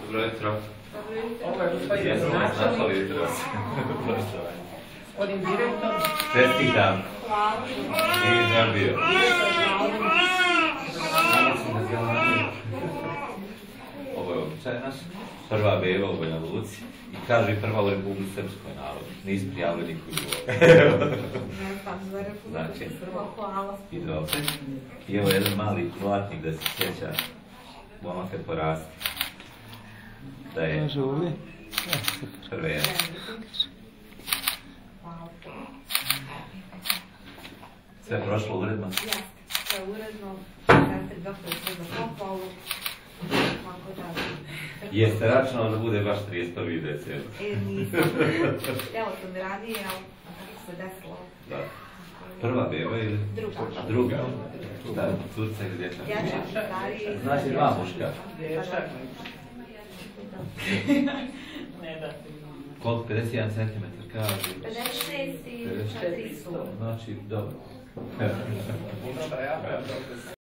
Dobro jutro. Ovo je gospodin Načali gradonačelnik, gospodin direktor. Čestitam. I zabio. Ovo je običaj naš. Prva beba u Banja Luci. I kaže i prva u Republici Srpskoj narodu. Nisu prijavili niku ljubav. Znači, i dobro. I evo jedan mali zlatnik da se sjeća momak kad porasti. Da je prve. Sve prošlo uredno? Jeste, sve uredno. Sestri doktor sve za pohvalu. Tako da... Jeste računali da bude baš 31. decembar? Nisam. Htjela sam ranije, ali kako se desilo. Da. Prva beba ili? Druga. Druga? Da, curca ili dječak? Dječak i stariji. Znači dva muška. Dječak. Ne da. Koliko? 51 cm kaže? 56 i 4 su. Znači, dobro. Dobro, ja